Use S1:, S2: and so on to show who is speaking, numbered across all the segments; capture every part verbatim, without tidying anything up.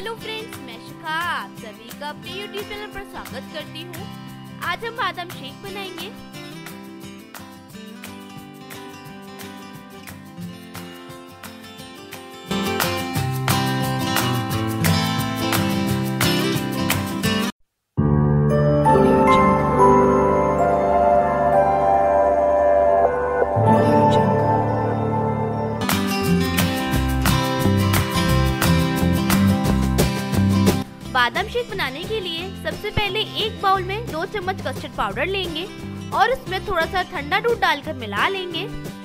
S1: Hello friends, मैं शिखा आप सभी का अपने यूट्यूब चैनल पर स्वागत करती हूँ। आज हम बादाम शेक बनाएंगे। बादाम शेक बनाने के लिए सबसे पहले एक बाउल में दो चम्मच कस्टर्ड पाउडर लेंगे और उसमें थोड़ा सा ठंडा दूध डालकर मिला लेंगे।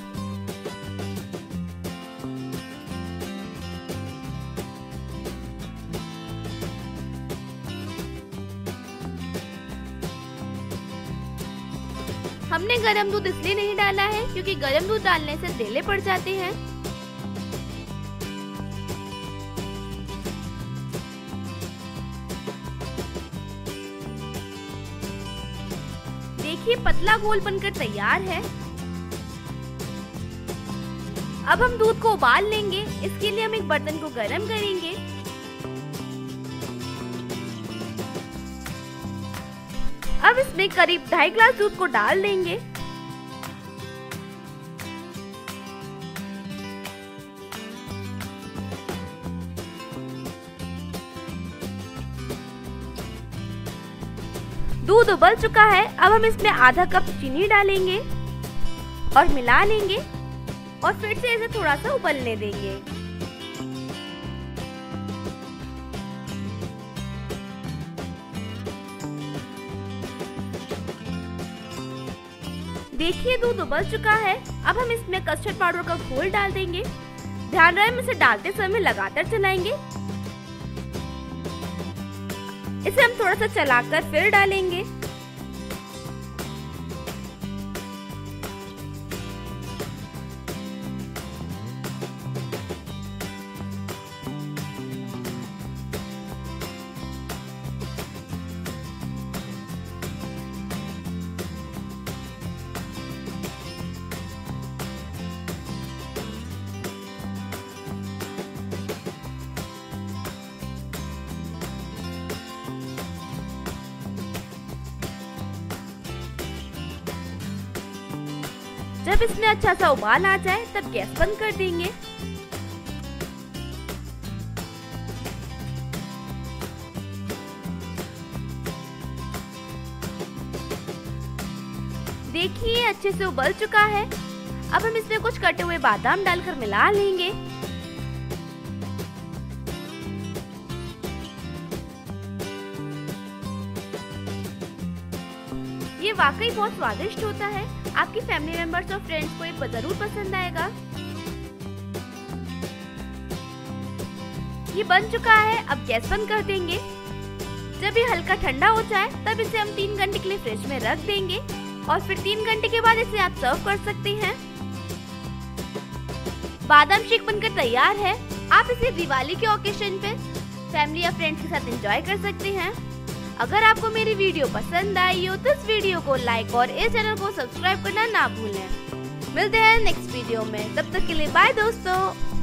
S1: हमने गरम दूध इसलिए नहीं डाला है क्योंकि गरम दूध डालने से ढीले पड़ जाते हैं। देखिए पतला घोल बनकर तैयार है। अब हम दूध को उबाल लेंगे। इसके लिए हम एक बर्तन को गरम करेंगे। अब इसमें करीब ढाई गिलास दूध को डाल देंगे। दूध उबल चुका है। अब हम इसमें आधा कप चीनी डालेंगे और मिला लेंगे और फिर से इसे थोड़ा सा उबलने देंगे। देखिए दूध उबल चुका है। अब हम इसमें कस्टर्ड पाउडर का घोल डाल देंगे। ध्यान रहे हम इसे डालते समय लगातार चलाएंगे। इसे हम थोड़ा सा चलाकर फिर डालेंगे। जब इसमें अच्छा सा उबाल आ जाए तब गैस बंद कर देंगे। देखिए अच्छे से उबल चुका है। अब हम इसमें कुछ कटे हुए बादाम डालकर मिला लेंगे। ये वाकई बहुत स्वादिष्ट होता है। आपकी फैमिली मेंबर्स और फ्रेंड्स को ये जरूर पसंद आएगा। ये बन चुका है। अब गैस बंद कर देंगे। जब ये हल्का ठंडा हो जाए तब इसे हम तीन घंटे के लिए फ्रिज में रख देंगे और फिर तीन घंटे के बाद इसे आप सर्व कर सकते हैं। बादाम शेक बनकर तैयार है। आप इसे दिवाली के ओकेजन पे फैमिली या फ्रेंड्स के साथ एंजॉय कर सकते हैं। अगर आपको मेरी वीडियो पसंद आई हो तो इस वीडियो को लाइक और इस चैनल को सब्सक्राइब करना ना भूलें। मिलते हैं नेक्स्ट वीडियो में। तब तक के लिए बाय दोस्तों।